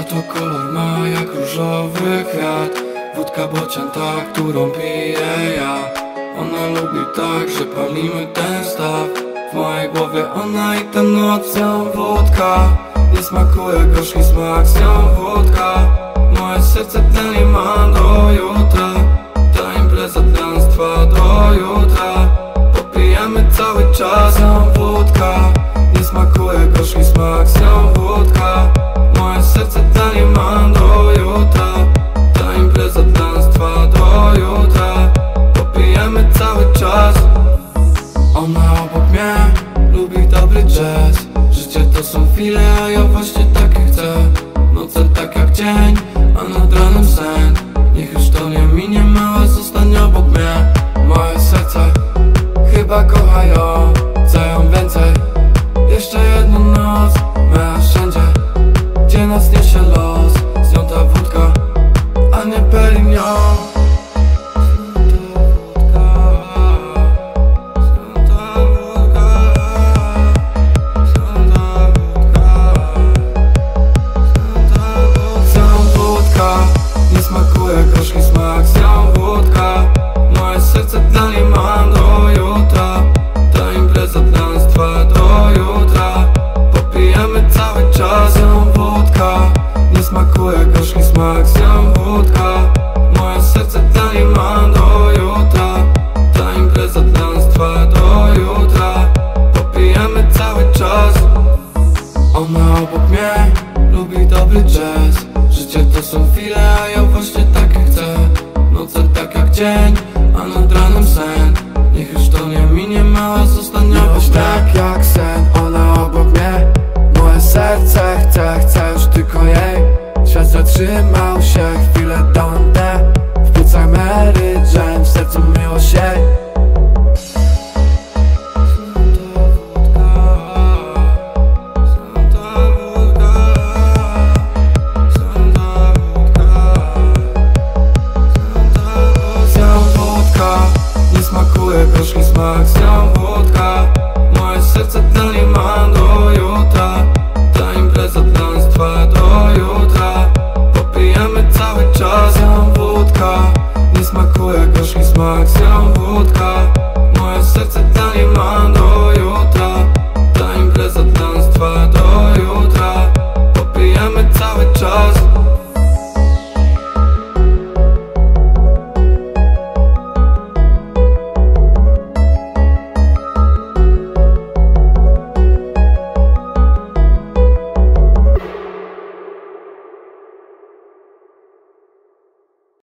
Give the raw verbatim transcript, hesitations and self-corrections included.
to kolor ma jak różowy kwiat. Wódka bocianta, którą piję ja. Ona lubi tak, że palimy ten staw. W mojej głowie ona i ta noc, z nią wódka. Nie smakuje gorzki smak, z nią wódka. Moje serce dla niej ma do jutra. Ta impreza dla nas trwa do jutra. Popijamy cały czas, z nią wódka. Nie smakuje gorzki smak, z nią wódka. Moje serce dla niej ma do jutra. Ta impreza dla nas trwa do jutra. Popijamy cały czas. Ona obok mnie lubi dobry jazz. Życie to są chwile, a ja właśnie takie chcę. Noce tak jak dzień, a nad ranem sen. Niech już to nie minie, mała, zostań obok mnie. Moje serce chyba kocha ją, chcę ją więcej. Jeszcze jedną noc, mea wszędzie, gdzie nas niesie los. Z nią ta wódka, a nie Perignon. Smakuje gorzki smak, z nią wódka. Moje serce dla niej ma do jutra. Ta impreza dla nas trwa do jutra. Popijamy cały czas, z nią wódka. Nie smakuje gorzki smak, z nią wódka. Moje serce dla niej ma do jutra. Ta impreza dla nas trwa do jutra. Popijamy cały czas. Ona obok mnie lubi dobry jazz. Życie to są chwile, a ja właśnie takie chcę. Noce tak jak dzień, a nad ranem sen. Niech już to nie minie, mała, zostań obok mnie. Tak jak sen, ona obok mnie. Moje serce chce, chce już tylko jej. Świat zatrzymał się,